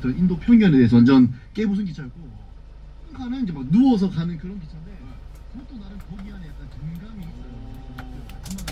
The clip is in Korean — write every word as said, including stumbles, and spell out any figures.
어떤 인도 편견에 대해서 완전 깨부순 기차였고, 콩카는 이제 막 누워서 가는 그런 기차인데 그것도 나름 거기 안에 약간 정감이 있어요.